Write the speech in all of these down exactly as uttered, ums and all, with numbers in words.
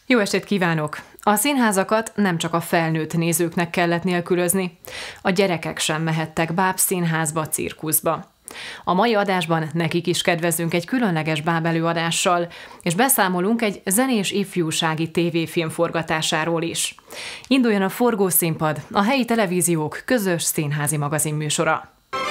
Jó estét kívánok! A színházakat nem csak a felnőtt nézőknek kellett nélkülözni, a gyerekek sem mehettek bábszínházba, cirkuszba. A mai adásban nekik is kedvezünk egy különleges bábelőadással, és beszámolunk egy zenés ifjúsági tévéfilm forgatásáról is. Induljon a Forgószínpad, a helyi televíziók közös színházi magazinműsora.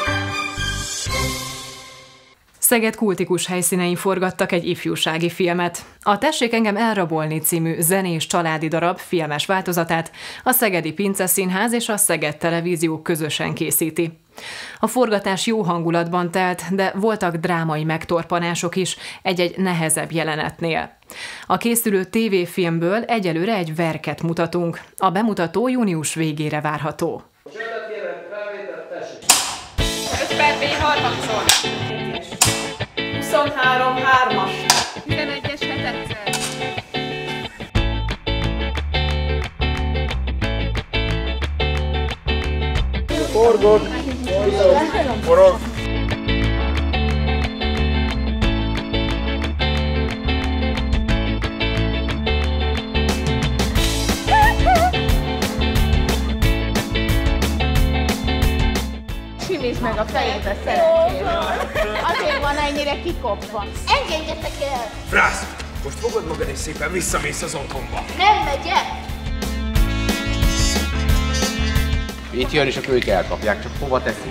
Szeged kultikus helyszínein forgattak egy ifjúsági filmet. A Tessék engem elrabolni című zenés családi darab filmes változatát a Szegedi Pince Színház és a Szeged Televízió közösen készíti. A forgatás jó hangulatban telt, de voltak drámai megtorpanások is egy-egy nehezebb jelenetnél. A készülő tévéfilmből egyelőre egy verket mutatunk. A bemutató június végére várható. öt per B harmadszor. huszonhárom hármas. tizenegyes hetedszer. Forgok! Forog! Simítsd meg a fejébe szerencsére. Azért van ennyire kikopva. Engedjetek el! Frász! Most fogod magad és szépen visszamész az otthonba. Nem megyek! Itt jön és a kölyök elkapják, csak hova teszik?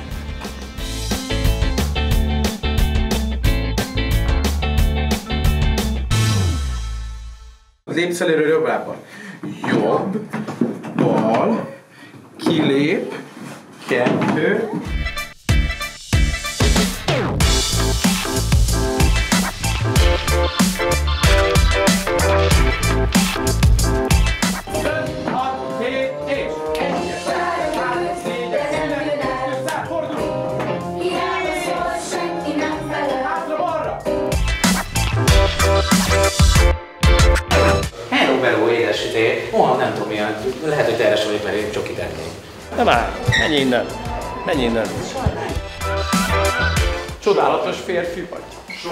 Az épszeléről jobb lábbal. Jobb, bal, kilép, kettő. Hello, édes idő. Oh, nem tudom milyen. Lehet, hogy terhes vagyok, mert én csokit ennék. Na már, menj innen. Menj innen. Csodálatos férfi vagy.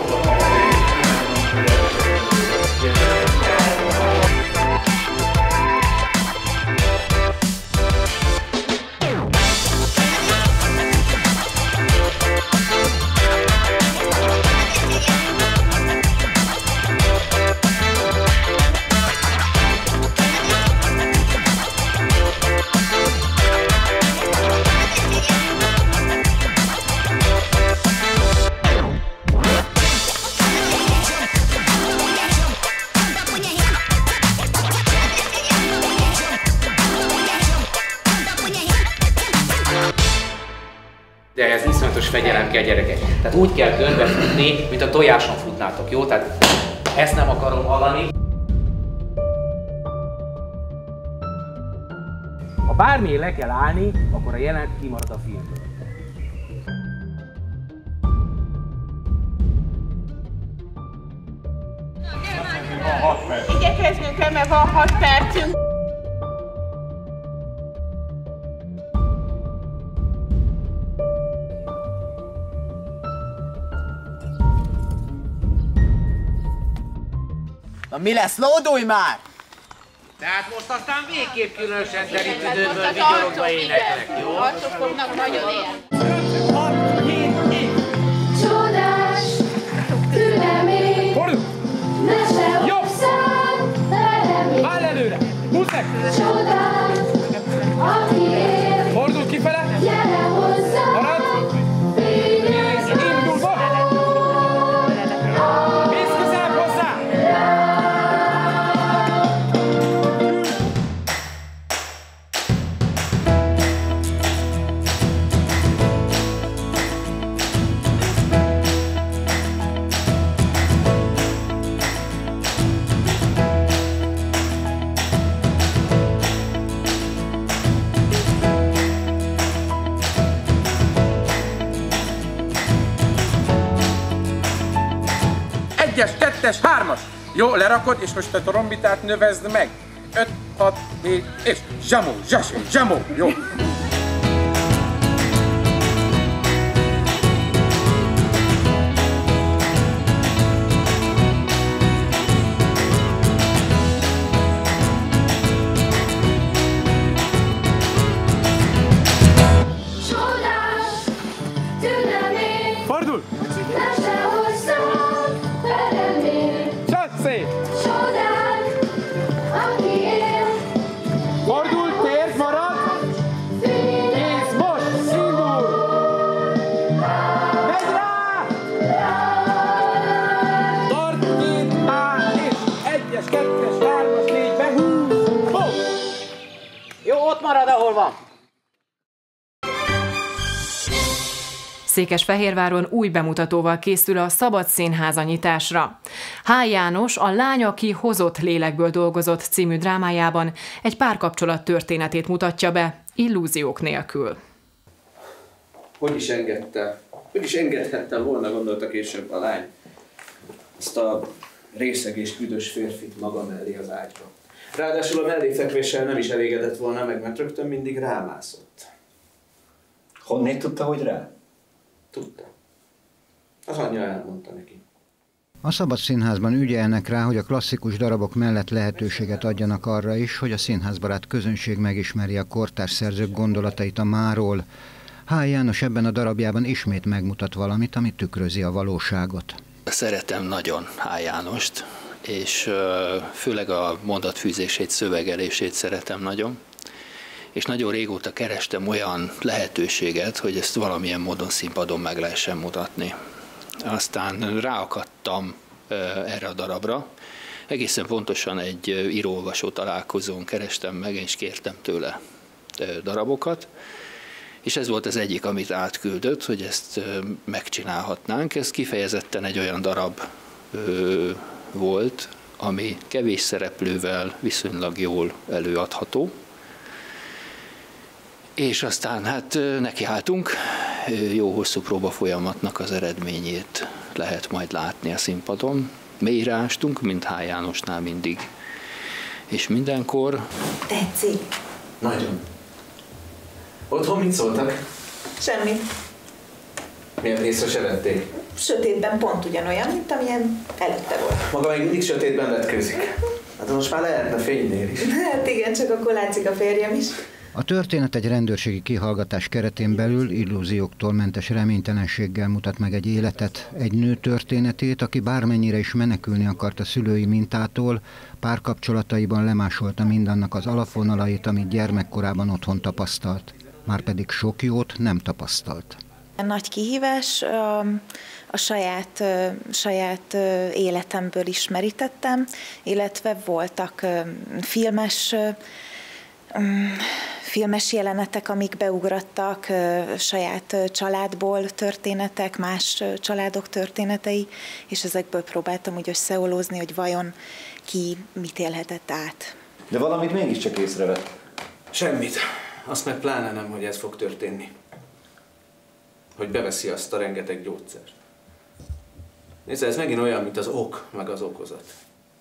De ez iszonyatos fegyelem kell, gyerekek. Tehát úgy kell körbe futni, mint a tojáson futnátok, jó? Tehát ezt nem akarom hallani. Ha bármiért le kell állni, akkor a jelenet kimarad a filmből. Igyekeznünk kell, mert van hat percünk. Na mi lesz? Lódulj már! Tehát most aztán végképp különösen terít időből vigyorogva éneklek, jó? Arcok fognak nagyon él. Csodás, türelmény, mese ország, remény. Áll előre! Húzd meg! Csodás, aki él, Fordul kifele! gyere hozzá. Marad! Fényes Indulva! Mész közelebb hozzá! Egyes, kettes, hármas. Jó, lerakod, és most a trombitát növezd meg. Öt, hat, hét, és zsamó, zsasé, zsamó. Jó. Székesfehérváron új bemutatóval készül a Szabad Színháza nyitásra. H. János a Lány, aki hozott lélekből dolgozott című drámájában egy párkapcsolat történetét mutatja be, illúziók nélkül. Hogy is engedte, hogy is engedhettem volna, gondolta később a lány, azt a részeg és büdös férfit maga mellé az ágyba. Ráadásul a melléfekvéssel nem is elégedett volna meg, mert rögtön mindig rámászott. Honnét tudta, hogy rá? Tudta. Az anyja elmondta neki. A Szabad Színházban ügyelnek rá, hogy a klasszikus darabok mellett lehetőséget adjanak arra is, hogy a színházbarát közönség megismeri a kortárs szerzők gondolatait a máról. H. János ebben a darabjában ismét megmutat valamit, ami tükrözi a valóságot. Szeretem nagyon H. Jánost, és főleg a mondatfűzését, szövegelését szeretem nagyon. És nagyon régóta kerestem olyan lehetőséget, hogy ezt valamilyen módon színpadon meg lehessen mutatni. Aztán ráakadtam erre a darabra. Egészen pontosan egy író-olvasó találkozón kerestem meg, és kértem tőle darabokat. És ez volt az egyik, amit átküldött, hogy ezt megcsinálhatnánk. Ez kifejezetten egy olyan darab volt, ami kevés szereplővel viszonylag jól előadható. És aztán hát nekiálltunk, jó hosszú próba folyamatnak az eredményét lehet majd látni a színpadon. Mélyre ástunk, mint H. Jánosnál mindig. És mindenkor... Tetszik? Nagyon. Otthon mit szóltak? Semmit. Miért észre se vették? Sötétben pont ugyanolyan, mint amilyen előtte volt. Maga még mindig sötétben vetkőzik. Hát most már lehetne fénynél is. Hát igen, csak akkor látszik a férjem is. A történet egy rendőrségi kihallgatás keretén belül illúzióktól mentes reménytelenséggel mutat meg egy életet, egy nő történetét, aki bármennyire is menekülni akart a szülői mintától, párkapcsolataiban lemásolta mindannak az alapvonalait, amit gyermekkorában otthon tapasztalt. Márpedig sok jót nem tapasztalt. A nagy kihívás a, a saját, saját életemből ismerítettem, illetve voltak filmes filmes jelenetek, amik beugrattak, saját családból történetek, más családok történetei, és ezekből próbáltam úgy összeolózni, hogy vajon ki mit élhetett át. De valamit mégiscsak észrevett. Semmit. Azt meg pláne nem, hogy ez fog történni. Hogy beveszi azt a rengeteg gyógyszert. Nézd, ez megint olyan, mint az ok, meg az okozat.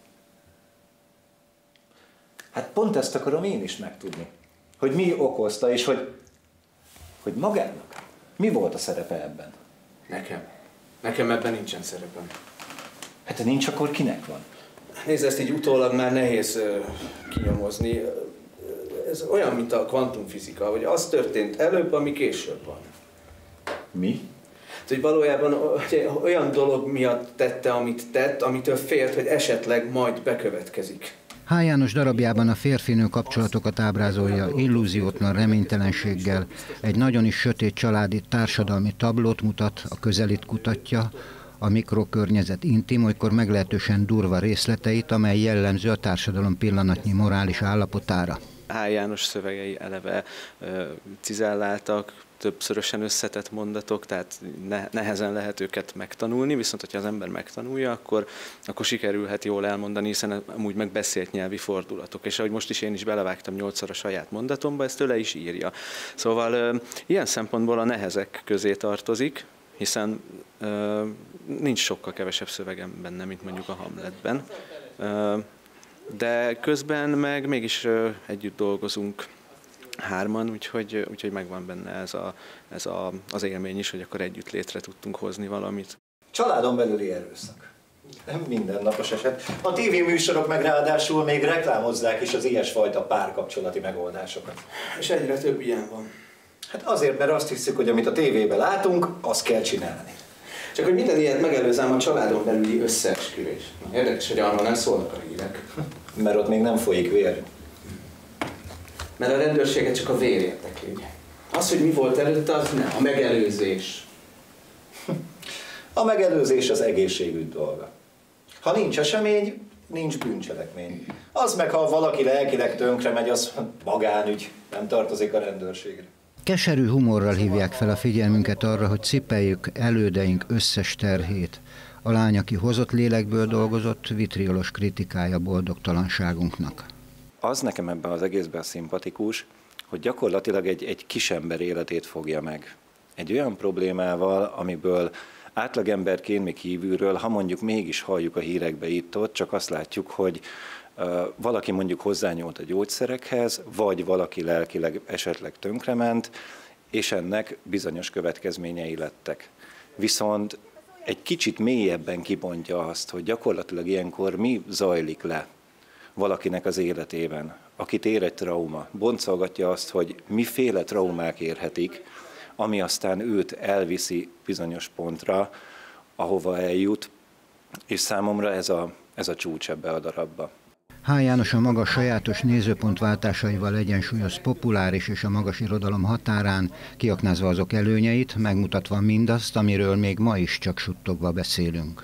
Hát pont ezt akarom én is megtudni. Hogy mi okozta, és hogy, hogy magának mi volt a szerepe ebben? Nekem. Nekem ebben nincsen szerepem. Hát ha nincs, akkor kinek van? Nézd, ezt így utólag már nehéz uh, kinyomozni. Ez olyan, mint a kvantumfizika, hogy az történt előbb, ami később van. Mi? Hogy valójában olyan dolog miatt tette, amit tett, amitől félt, hogy esetleg majd bekövetkezik. H. János darabjában a férfinő kapcsolatokat ábrázolja illúziótlan reménytelenséggel, egy nagyon is sötét családi társadalmi tablót mutat, a közelit kutatja, a mikrokörnyezet intim, olykor meglehetősen durva részleteit, amely jellemző a társadalom pillanatnyi morális állapotára. H. János szövegei eleve ö, cizelláltak, többszörösen összetett mondatok, tehát ne, nehezen lehet őket megtanulni, viszont hogyha az ember megtanulja, akkor, akkor sikerülhet jól elmondani, hiszen amúgy meg beszélt nyelvi fordulatok. És ahogy most is én is belevágtam nyolcszor a saját mondatomba, ezt tőle is írja. Szóval ö, ilyen szempontból a nehezek közé tartozik, hiszen ö, nincs sokkal kevesebb szövegem benne, mint mondjuk a Hamletben. Ö, de közben meg mégis ö, együtt dolgozunk hárman, úgyhogy, úgyhogy megvan benne ez, a, ez a, az élmény is, hogy akkor együtt létre tudtunk hozni valamit. Családon belüli erőszak. Nem mindennapos eset. A tévéműsorok meg ráadásul még reklámozzák is az ilyesfajta párkapcsolati megoldásokat. És egyre több ilyen van. Hát azért, mert azt hiszük, hogy amit a tévében látunk, azt kell csinálni. Csak hogy minden ilyet megelőzem a családon belüli összeesküvés. Érdekes, hogy arról nem szólnak a hírek. Mert ott még nem folyik vér. Mert a rendőrséget csak a vér érdekli. Az, hogy mi volt előtte, az nem. A megelőzés. A megelőzés az egészségügy dolga. Ha nincs esemény, nincs bűncselekmény. Az meg, ha valaki lelkileg tönkre megy, az magánügy, nem tartozik a rendőrségre. Keserű humorral hívják fel a figyelmünket arra, hogy cipeljük elődeink összes terhét. A lány, aki hozott lélekből dolgozott, vitriolos kritikája boldogtalanságunknak. Az nekem ebben az egészben szimpatikus, hogy gyakorlatilag egy, egy kisember életét fogja meg. Egy olyan problémával, amiből átlagemberként még kívülről, ha mondjuk mégis halljuk a hírekbe itt-ott, csak azt látjuk, hogy uh, valaki mondjuk hozzányúlt a gyógyszerekhez, vagy valaki lelkileg esetleg tönkrement, és ennek bizonyos következményei lettek. Viszont egy kicsit mélyebben kibontja azt, hogy gyakorlatilag ilyenkor mi zajlik le valakinek az életében, akit ér egy trauma. Boncolgatja azt, hogy miféle traumák érhetik, ami aztán őt elviszi bizonyos pontra, ahova eljut, és számomra ez a, ez a csúcs ebbe a darabba. H. János a maga sajátos nézőpontváltásaival egyensúlyoz populáris és a magas irodalom határán, kiaknázva azok előnyeit, megmutatva mindazt, amiről még ma is csak suttogva beszélünk.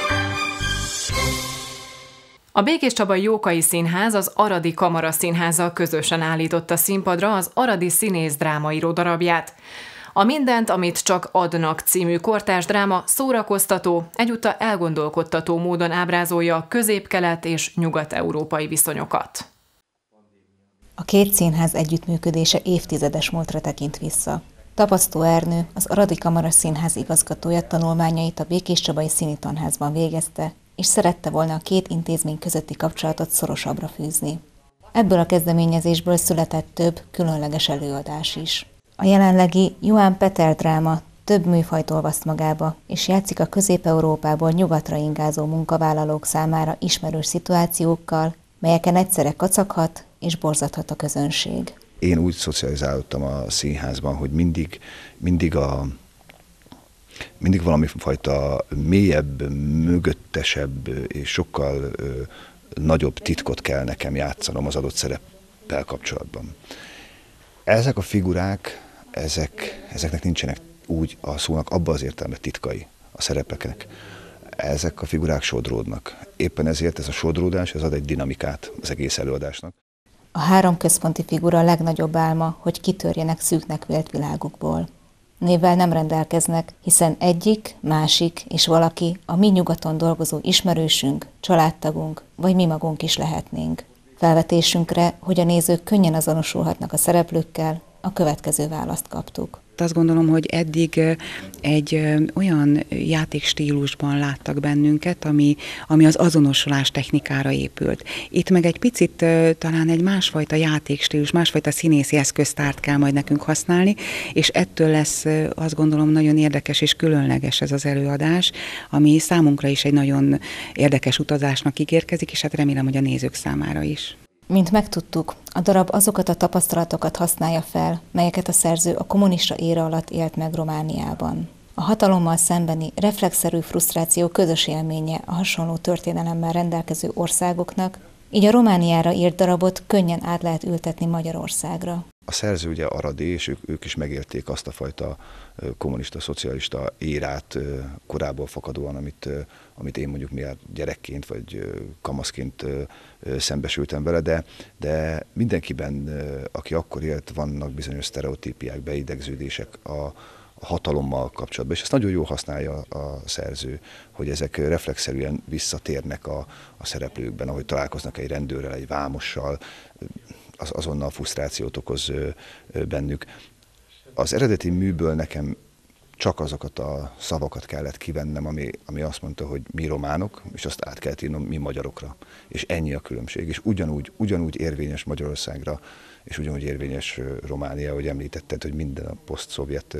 A Békés Csabai Jókai Színház az Aradi Kamara Színházzal közösen állította színpadra az Aradi Színész drámaíró darabját. A Mindent, amit csak adnak című kortárs dráma szórakoztató, egyúttal elgondolkodtató módon ábrázolja a közép-kelet és nyugat-európai viszonyokat. A két színház együttműködése évtizedes múltra tekint vissza. Tapasztó Ernő, az Aradi Kamara Színház igazgatója tanulmányait a Békés Csabai Színitanházban végezte, és szerette volna a két intézmény közötti kapcsolatot szorosabbra fűzni. Ebből a kezdeményezésből született több különleges előadás is. A jelenlegi Johann Peter dráma több műfajt olvaszt magába, és játszik a Közép-Európából nyugatra ingázó munkavállalók számára ismerős szituációkkal, melyeken egyszerre kacaghat és borzadhat a közönség. Én úgy szocializálódtam a színházban, hogy mindig, mindig, a, mindig valami fajta mélyebb, mögöttesebb és sokkal ö, nagyobb titkot kell nekem játszanom az adott szereppel kapcsolatban. Ezek a figurák, ezek, ezeknek nincsenek úgy a szónak abban az értelemben titkai a szerepeknek. Ezek a figurák sodródnak. Éppen ezért ez a sodródás, ez ad egy dinamikát az egész előadásnak. A három központi figura a legnagyobb álma, hogy kitörjenek szűknek vélt világukból. Névvel nem rendelkeznek, hiszen egyik, másik és valaki a mi nyugaton dolgozó ismerősünk, családtagunk, vagy mi magunk is lehetnénk. Felvetésünkre, hogy a nézők könnyen azonosulhatnak a szereplőkkel, a következő választ kaptuk. Azt gondolom, hogy eddig egy olyan játékstílusban láttak bennünket, ami, ami az azonosulás technikára épült. Itt meg egy picit talán egy másfajta játékstílus, másfajta színészi eszköztárt kell majd nekünk használni, és ettől lesz, azt gondolom, nagyon érdekes és különleges ez az előadás, ami számunkra is egy nagyon érdekes utazásnak ígérkezik, és hát remélem, hogy a nézők számára is. Mint megtudtuk, a darab azokat a tapasztalatokat használja fel, melyeket a szerző a kommunista éra alatt élt meg Romániában. A hatalommal szembeni reflexzerű frusztráció közös élménye a hasonló történelemmel rendelkező országoknak, így a Romániára írt darabot könnyen át lehet ültetni Magyarországra. A szerző ugye aradi, és ők, ők is megélték azt a fajta kommunista-szocialista érát korából fakadóan, amit, amit én mondjuk miért gyerekként vagy kamaszként szembesültem vele, de, de mindenkiben, aki akkor élt, vannak bizonyos sztereotípiák, beidegződések a, a hatalommal kapcsolatban, és ezt nagyon jól használja a szerző, hogy ezek reflexzerűen visszatérnek a, a szereplőkben, ahogy találkoznak egy rendőrrel, egy vámossal, az azonnal frusztrációt okoz bennük. Az eredeti műből nekem csak azokat a szavakat kellett kivennem, ami, ami azt mondta, hogy mi románok, és azt át kellett írnom mi magyarokra. És ennyi a különbség. És ugyanúgy, ugyanúgy érvényes Magyarországra, és ugyanúgy érvényes Románia, hogy említetted, hogy minden a poszt-szovjet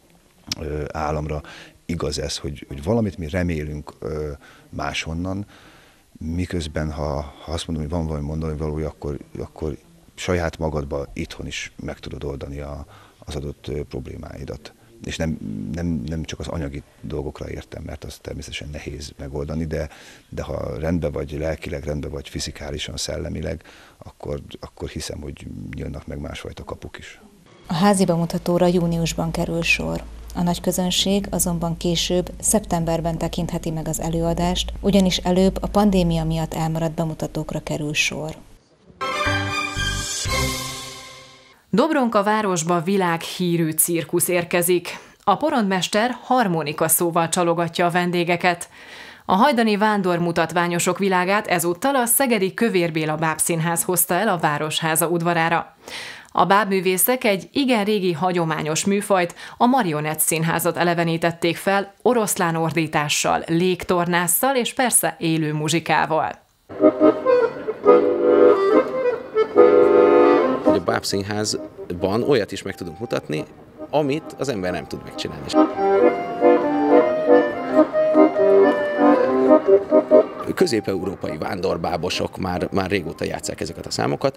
államra igaz ez, hogy, hogy valamit mi remélünk máshonnan, miközben ha, ha azt mondom, hogy van valami mondani valója, akkor, akkor saját magadban itthon is meg tudod oldani a, az adott problémáidat. És nem, nem, nem csak az anyagi dolgokra értem, mert az természetesen nehéz megoldani, de, de ha rendben vagy lelkileg, rendben vagy fizikálisan, szellemileg, akkor, akkor hiszem, hogy nyílnak meg másfajta kapuk is. A házi bemutatóra júniusban kerül sor. A nagy közönség azonban később, szeptemberben tekintheti meg az előadást, ugyanis előbb a pandémia miatt elmaradt bemutatókra kerül sor. Dobronka városba világhírű cirkusz érkezik. A porondmester harmonika szóval csalogatja a vendégeket. A hajdani vándormutatványosok világát ezúttal a szegedi Kövér Béla Bábszínház hozta el a Városháza udvarára. A bábművészek egy igen régi hagyományos műfajt, a Marionett Színházat elevenítették fel oroszlánordítással, légtornásszal és persze élő muzsikával. A Bábszínházban olyat is meg tudunk mutatni, amit az ember nem tud megcsinálni. Közép-európai vándorbábosok már, már régóta játsszák ezeket a számokat.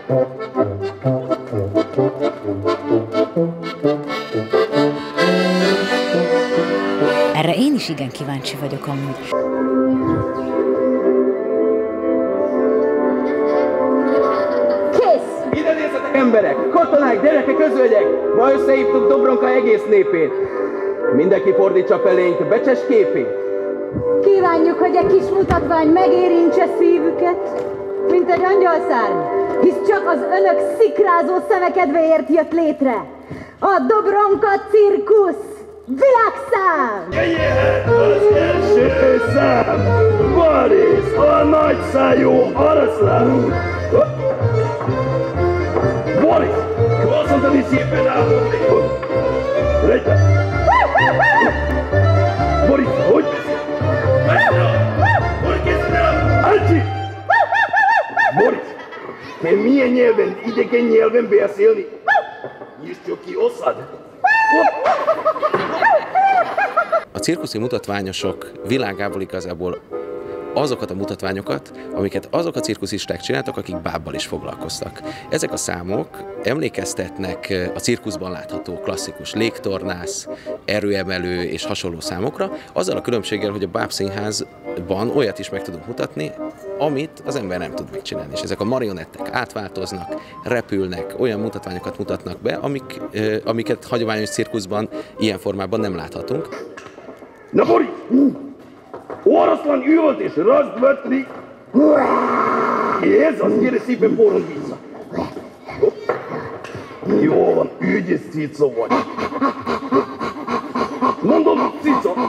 Erre én is igen kíváncsi vagyok amúgy. Kész! Ide nézzetek emberek, katonák, gyerekek, özvegyek! Ma összehívtuk Dobronka egész népét. Mindenki fordítsa felénk becses képét. Kívánjuk, hogy egy kis mutatvány megérintse szívüket, mint egy angyalszárny, hisz csak az önök szikrázó szeme kedvéért jött létre. A Dobronka cirkusz világszám! Jöjjön az első szám! Boris, a nagyszájú oroszlán! Boris, azt mondtad, hogy szépen állodni! Lejte! Boris, hogy beszél? Alci! Boris, te milyen nyelven, idegen nyelven beszélni? Nyisd csak ki oszad! A cirkuszi mutatványosok világából igazából azokat a mutatványokat, amiket azok a cirkuszisták csináltak, akik bábbal is foglalkoztak. Ezek a számok emlékeztetnek a cirkuszban látható klasszikus légtornász, erőemelő és hasonló számokra, azzal a különbséggel, hogy a Bábszínházban olyat is meg tudunk mutatni, amit az ember nem tud megcsinálni. És ezek a marionettek átváltoznak, repülnek, olyan mutatványokat mutatnak be, amik, amiket hagyományos cirkuszban ilyen formában nem láthatunk. Na Boris! Oroszlán üvölt és raz, dva, tri. Ez az, gyere szépen porond vissza. Jó van, ügyes cica vagy. Mondom, cica.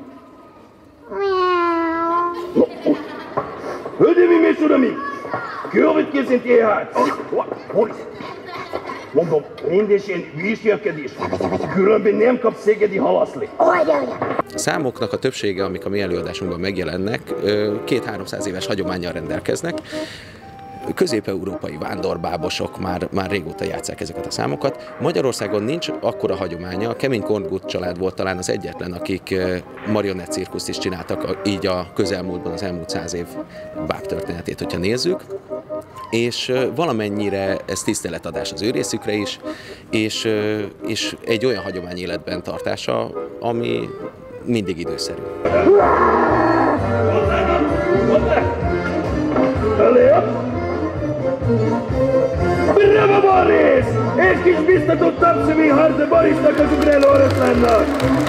Hölgyeim és uraim, következzen tehát. Boris, mondom, rendesen viselkedés, különben nem kapsz szegedi halaszli. A számoknak a többsége, amik a mi előadásunkban megjelennek, két-háromszáz éves hagyománnyal rendelkeznek. Közép-európai vándorбábosok már, már régóta játsszák ezeket a számokat. Magyarországon nincs akkora hagyománya, a Kemény Korngut család volt talán az egyetlen, akik marionett cirkuszt is csináltak, így a közelmúltban, az elmúlt száz év báb történetét, hogyha nézzük. És valamennyire ez tiszteletadás az ő részükre is, és, és egy olyan hagyomány életben tartása, ami mindig időszerű. Bravo Boris! Egy kis biztatott tapsimi harca Borisnak az ugráló oroszlánnak!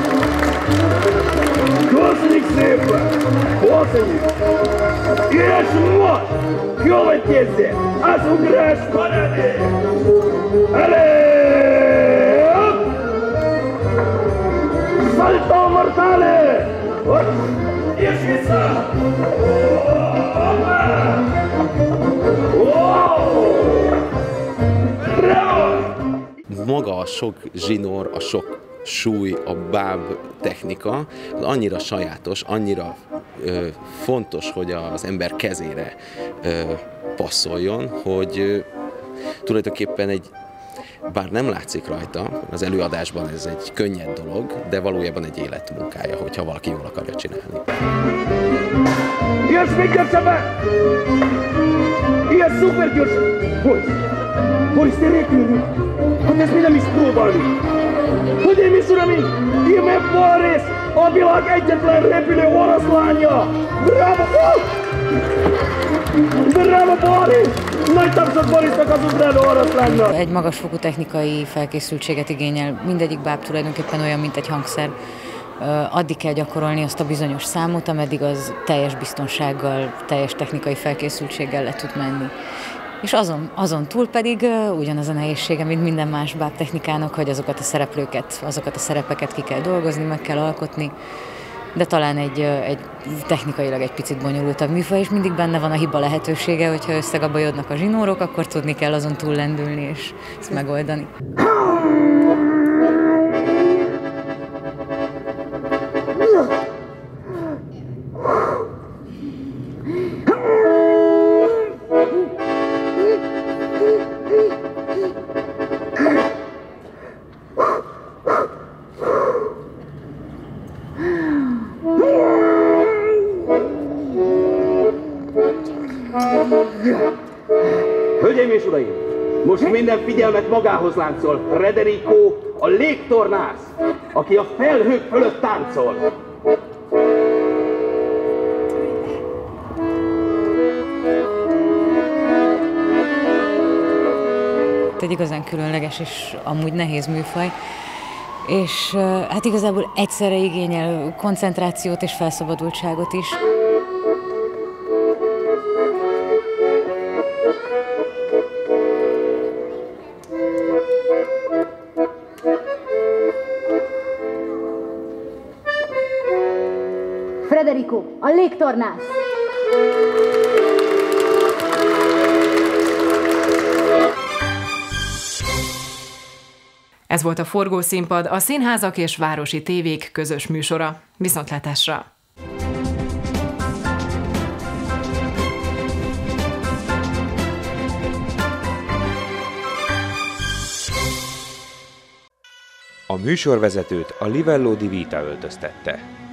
Köszönjük szépen! Köszönjük! És most következzen az ugrás paradé! Elé! Salto mortale! És vissza! Maga a sok zsinór, a sok súly, a báb technika az annyira sajátos, annyira ö, fontos, hogy az ember kezére ö, passzoljon, hogy ö, tulajdonképpen egy, bár nem látszik rajta, az előadásban ez egy könnyed dolog, de valójában egy életmunkája, hogyha valaki jól akarja csinálni. Jössz még gyorsabban! Ilyen szuper gyors! Boris! Boris, te repülünk! Hát ezt mi nem is próbálni! Hölgyeim és uraim! Íme Boris! A világ egyetlen repülő oroszlánja! Bravo! Bravo Boris! Nagy tapsot Borisnak az ugráló oroszlánnak! Egy magasfokú technikai felkészültséget igényel. Mindegyik báb tulajdonképpen olyan, mint egy hangszer. Addig kell gyakorolni azt a bizonyos számot, ameddig az teljes biztonsággal, teljes technikai felkészültséggel le tud menni. és azon, azon túl pedig uh, ugyanaz a nehézsége, mint minden más bábtechnikának, hogy azokat a szereplőket, azokat a szerepeket ki kell dolgozni, meg kell alkotni, de talán egy, egy technikailag egy picit bonyolultabb műfaj, és mindig benne van a hiba lehetősége, hogyha összegabajodnak a zsinórok, akkor tudni kell azon túl lendülni és ezt megoldani. Hölgyeim és uraim, most minden figyelmet magához láncol Frederico, a légtornász, aki a felhők fölött táncol. Egy igazán különleges és amúgy nehéz műfaj, és hát igazából egyszerre igényel koncentrációt és felszabadultságot is. Frederico, a légtornász! Ez volt a Forgószínpad, a Színházak és Városi Tévék közös műsora. Viszontlátásra! A műsorvezetőt a Livello di Vita öltöztette.